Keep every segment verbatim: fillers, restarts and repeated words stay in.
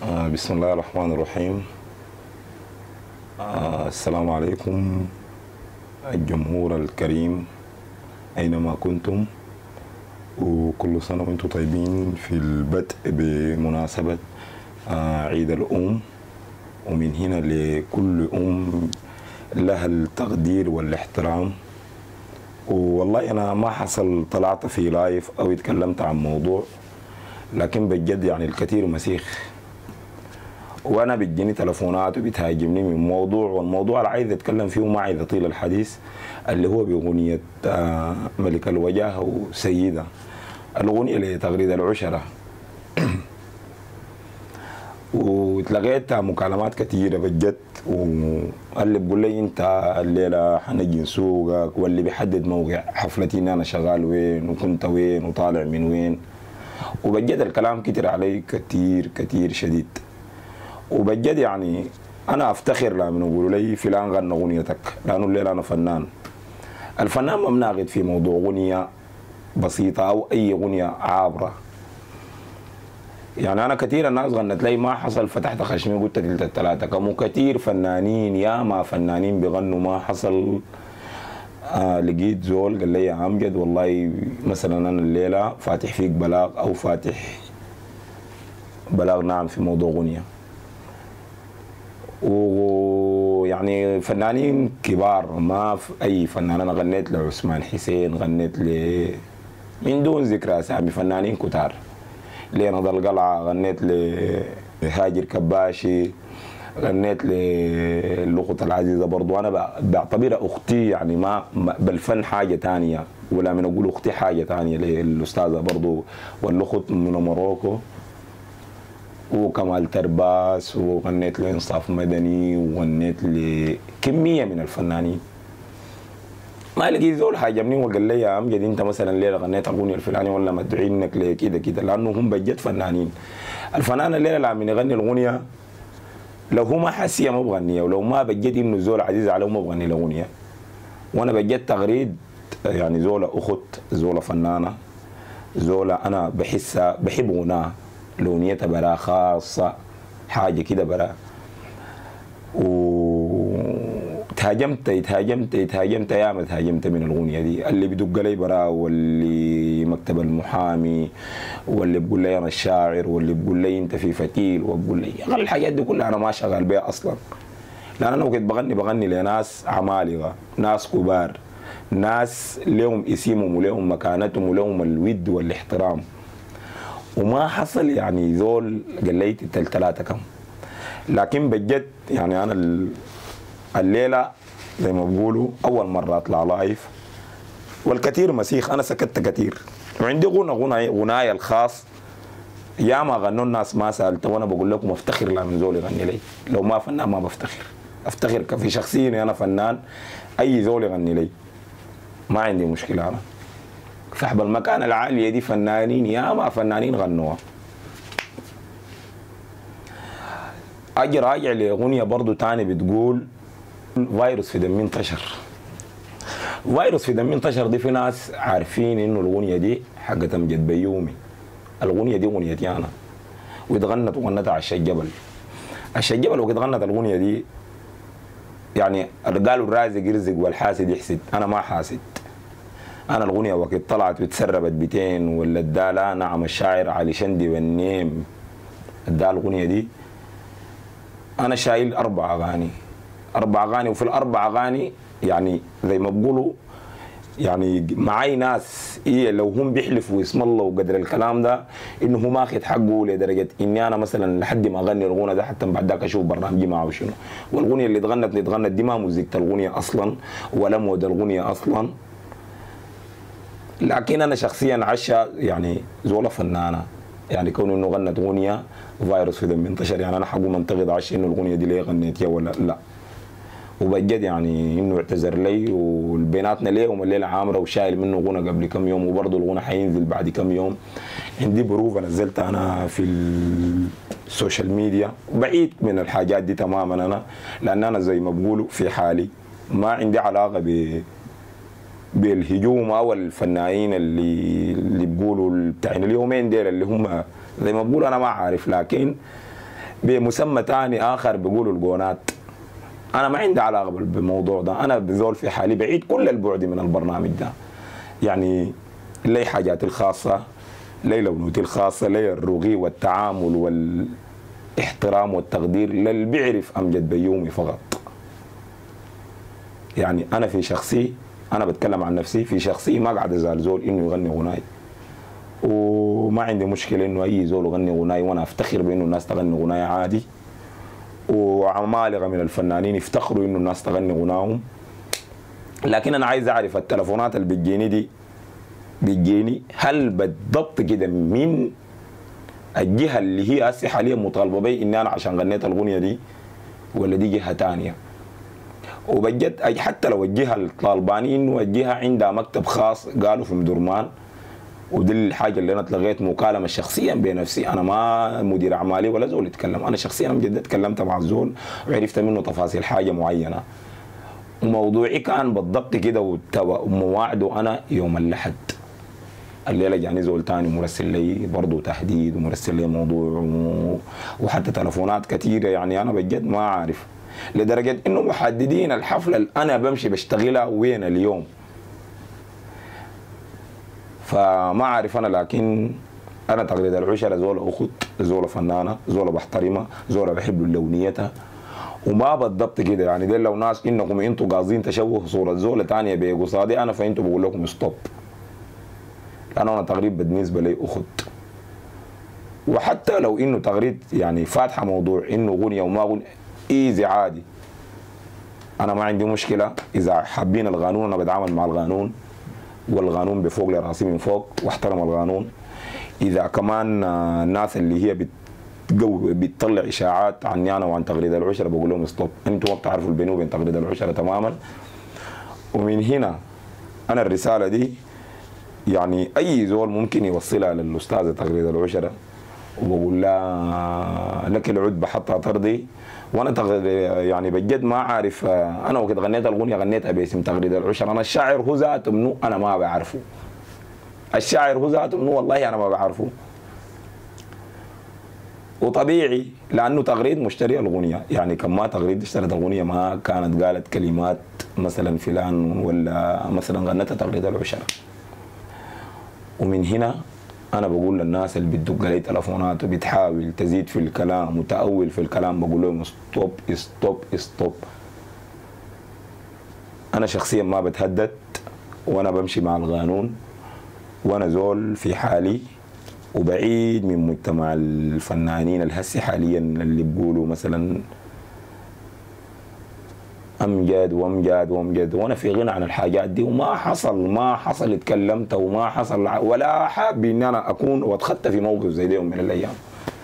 آه بسم الله الرحمن الرحيم. آه السلام عليكم الجمهور الكريم أينما كنتم، وكل سنة وأنتم طيبين في البدء بمناسبة آه عيد الأم. ومن هنا لكل أم لها التقدير والاحترام. والله أنا ما حصل طلعت في لايف أو اتكلمت عن موضوع، لكن بجد يعني الكثير مسيخ، وانا بتجيني تلفونات وبتهاجمني من موضوع، والموضوع اللي عايز اتكلم فيه وما عايز اطيل الحديث اللي هو باغنيه ملك الوجاهه وسيده، الاغنيه لتغريد العشره. وتلقيت مكالمات كثيره بجد، واللي بقول لي انت الليله حنجي نسوقك، واللي بيحدد موقع حفلتي ان انا شغال وين وكنت وين وطالع من وين. وبجد الكلام كتير علي كتير كتير شديد. وبجد يعني انا افتخر لما يقولوا لي فلان غنى اغنيتك، لانه الليله انا فنان. الفنان ما مناقض في موضوع اغنيه بسيطه او اي اغنيه عابره. يعني انا كثير الناس غنت لي ما حصل، فتحت خشمي قلت تلت الثلاثه، كم كثير فنانين يا ما فنانين بيغنوا ما حصل. آه لقيت زول قال لي يا امجد والله مثلا انا الليله فاتح فيك بلاغ او فاتح بلاغ نعم في موضوع اغنيه. ويعني فنانين كبار، ما في اي فنان. انا غنيت لعثمان حسين، غنيت ل من دون ذكر اسامي فنانين كتار، لنض القلعه، غنيت لهاجر كباشي، غنيت للغة العزيزه برضو. انا بعتبرها اختي، يعني ما بالفن حاجه ثانيه، ولا من اقول اختي حاجه ثانيه للاستاذه برضو، والاخت من موروكو، وكمال ترباس، وغنيت له انصاف مدني، وغنيت لكميه من الفنانين. ما لقيت زول حاجبني وقال لي يا امجد انت مثلا ليه غنيت اغنيه الفلاني ولا مدعينك ليه كده كده، لانه هم بجد فنانين. الفنان الليله لما يغني الاغنيه لو هو ما حسيه ما بغنيها، ولو ما بجد انه زول عزيز عليه ما بغني الاغنيه. وانا بجد تغريد يعني زوله اخت، زوله فنانه، زوله انا بحسها بحب غناها، لونيتها برا خاصة حاجة كده برا. وتهاجمت تهاجمت تهاجمت يا ما تهاجمت من الأغنية دي، اللي بدق لي برا، واللي مكتب المحامي، واللي بقول لي أنا الشاعر، واللي بقول لي أنت في فتيل، وبقول لي يا أخي الحاجات دي كلها أنا ما شغال بيها أصلا. لأن أنا وقت بغني بغني لناس عمالقة، ناس كبار، ناس لهم اسمهم ولهم مكانتهم ولهم الود والاحترام. وما حصل يعني ذول قال لي الثلاثه كم. لكن بجد يعني انا الليله زي ما بقولوا اول مره اطلع لايف، والكثير مسيخ. انا سكت كثير، وعندي غنى غنى غناي الخاص يا ما غنوا الناس ما سالت، وانا بقول لكم افتخر لما ذول يغني لي. لو ما فنان ما بفتخر، افتخر في شخصيتي انا فنان. اي ذول يغني لي ما عندي مشكله. انا صاحب المكانة العالية دي فنانين يا ما فنانين غنوها. اجي راجع لاغنية برضو تاني بتقول فيروس في دمي انتشر. فيروس في دمي انتشر دي في ناس عارفين انه الاغنية دي حقت امجد بيومي. الاغنية دي اغنيتي انا، واتغنت وغنتها على الشيخ جبل. الشيخ جبل وقت غنت الاغنية دي يعني قالوا الرازق يرزق والحاسد يحسد، انا ما حاسد. انا الاغنيه وقت طلعت وتسربت بيتين ولا ادالا نعم الشاعر علي شندي والنيم ادال الاغنيه دي، انا شايل اربع اغاني اربع اغاني وفي الاربع اغاني يعني زي ما بقولوا يعني معي ناس إيه لو هم بيحلفوا اسم الله وقدر الكلام ده انه هو ماخذ حقه، لدرجه اني انا مثلا لحد ما اغني الاغنيه ده حتى بعد ذاك اشوف برنامجي معه شنو. والاغنيه اللي اتغنت اللي اتغنت دي ما موزيكة الاغنيه اصلا ولا مود الاغنيه اصلا. لكن انا شخصيا عشا يعني زوله فنانه، يعني كون انه غنت اغنيه فيروس في دم انتشر، يعني انا حقوم انتقد عشا انه الاغنيه دي ليه غنيتها ولا لا. وبجد يعني انه اعتذر لي، والبيناتنا ليهم الليله عامره، وشايل منه غنى قبل كم يوم، وبرضه الغنى حينزل بعد كم يوم. عندي بروفه نزلتها انا في السوشيال ميديا، بعيد من الحاجات دي تماما انا، لان انا زي ما بقولوا في حالي ما عندي علاقه ب بالهجوم او الفنانين اللي اللي بيقولوا بتاعين اليومين ديل اللي هم زي ما بقول انا ما عارف. لكن بمسمى ثاني اخر بيقولوا القونات. انا ما عندي علاقه بالموضوع ده، انا بزول في حالي بعيد كل البعد من البرنامج ده. يعني لي حاجاتي الخاصه، لي لونوتي الخاصه، لي الرغي والتعامل والاحترام والتقدير للي بيعرف امجد بيومي فقط. يعني انا في شخصي، انا بتكلم عن نفسي، في شخصي ما قاعد ازال زول انه يغني غناي، وما عندي مشكله انه اي زول يغني غناي، وانا افتخر بانه الناس تغني غناي عادي، وعمالقه من الفنانين يفتخروا انه الناس تغني غناهم. لكن انا عايز اعرف التلفونات اللي بتجيني دي بتجيني هل بالضبط كده من الجهه اللي هي هسه حاليا مطالبه بي اني انا عشان غنيت الاغنيه دي، ولا دي جهه ثانيه؟ وبجد حتى لو الجهه الطالباني انه الجهه عندها مكتب خاص قالوا في مدرمان، ودي الحاجه اللي انا اتلغيت مكالمه شخصيا بنفسي، انا ما مدير اعمالي ولا زول يتكلم، انا شخصيا بجد اتكلمت مع الزول وعرفت منه تفاصيل حاجه معينه، وموضوعي كان بالضبط كده، ومواعده انا يوم الاحد. الليله جاني زول تاني مرسل لي برضه تهديد ومرسل لي موضوع وحتى تلفونات كثيره، يعني انا بجد ما عارف، لدرجه انه محددين الحفله اللي انا بمشي بشتغلها وين اليوم. فما عارف انا، لكن انا تقليد العشره زول اخت، زول فنانه، زول بحترمها، زول بحب لونيتها، وما بالضبط كده. يعني دي لو ناس انكم انتم قاصدين تشوهوا صوره زول ثانيه بقصادي انا، فانتم بقول لكم ستوب، لانه انا تقريب بالنسبه لي اخت. وحتى لو انه تغريد يعني فاتحه موضوع انه غنيه وما غنيه ايزي عادي، انا ما عندي مشكله. اذا حابين القانون انا بتعامل مع القانون، والقانون بفوق لراسي من فوق واحترم القانون. اذا كمان الناس اللي هي بتقوي بتطلع اشاعات عني انا وعن تغريده العشره بقول لهم ستوب، انتم ما بتعرفوا البيني وبين تغريده العشره تماما. ومن هنا انا الرساله دي يعني اي زول ممكن يوصلها للاستاذه تغريده العشره، وبقول لها لك العتبه حتى ترضي. وانا يعني بجد ما عارف، انا وقت غنيت الاغنيه غنيتها باسم تغريده العشره، انا الشاعر هو ذاته منو انا ما بعرفه، الشاعر هو ذاته منو والله انا ما بعرفه. وطبيعي لانه تغريد مشتري الاغنيه، يعني كم ما تغريد اشترت الاغنيه ما كانت قالت كلمات مثلا فلان ولا مثلا غنتها تغريده العشره. ومن هنا انا بقول للناس اللي بتدق لي تلفونات وبتحاول تزيد في الكلام وتأول في الكلام، بقول لهم ستوب ستوب ستوب. انا شخصيا ما بتهدد، وانا بمشي مع القانون، وانا زول في حالي وبعيد من مجتمع الفنانين الهسي حاليا اللي بيقولوا مثلا امجد وامجد وامجد، وانا في غنى عن الحاجات دي، وما حصل ما حصل اتكلمت وما حصل ولا حابب ان انا اكون واتخطى في موقف زي ده يوم من الايام.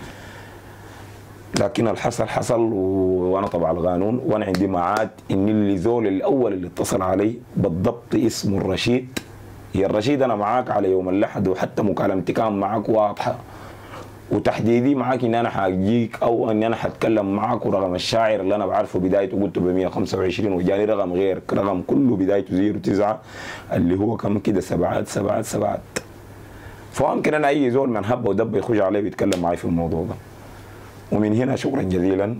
لكن الحصل حصل، وانا طبعا القانون، وانا عندي معاد ان اللي زول الاول اللي اتصل علي بالضبط اسمه الرشيد. هي الرشيد انا معاك على يوم الاحد، وحتى مكالمتي كان معاك واضحه، وتحديدي معاك ان انا حاجيك او ان انا حتكلم معاك، ورقم الشاعر اللي انا بعرفه بدايته قلته ب مية وخمسة وعشرين، وجاني رقم غير رقم كله بدايته صفر تسعة اللي هو كم كده سبعات سبعات سبعات. فممكن انا اي زول من هبه ودبه يخش عليه بيتكلم معي في الموضوع ده. ومن هنا شكرا جزيلا،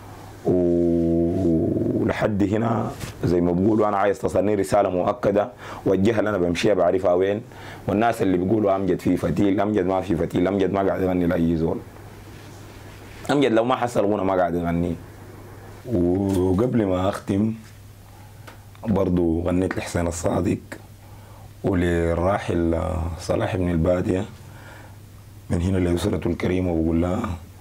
ولحد هنا زي ما بقولوا انا عايز تصلني رساله مؤكده، والجهه اللي انا بمشيها بعرفها وين، والناس اللي بيقولوا امجد في فتيل، امجد ما في فتيل، امجد ما قاعد يغني لاي زول، امجد لو ما حصل غنى ما قاعد يغني. وقبل ما اختم برضو غنيت لحسين الصادق وللراحل صلاح بن الباديه من هنا لأسرته الكريمه، وبقول لها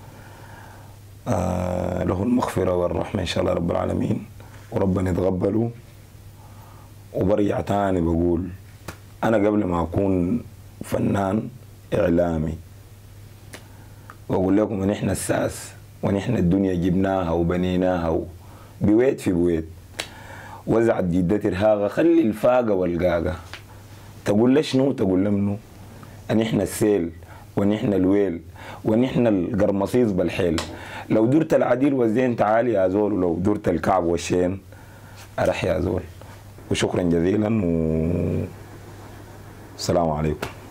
آه له المغفرة والرحمة إن شاء الله رب العالمين، وربنا يتقبله. وبرجع تاني بقول أنا قبل ما أكون فنان إعلامي، وأقول لكم إن إحنا الساس ونحن الدنيا جبناها وبنيناها بويت في بويت، وزعت جدتي الهاغة خلي الفاقة والقاقة، تقول لي شنو؟ تقول لمنو؟ أن إحنا السيل ونحن الويل ونحن القرمصيص بالحيل، لو درت العديل والزين تعالي يا زول، ولو درت الكعب والشين أرح يا زول. وشكرا جزيلا والسلام عليكم.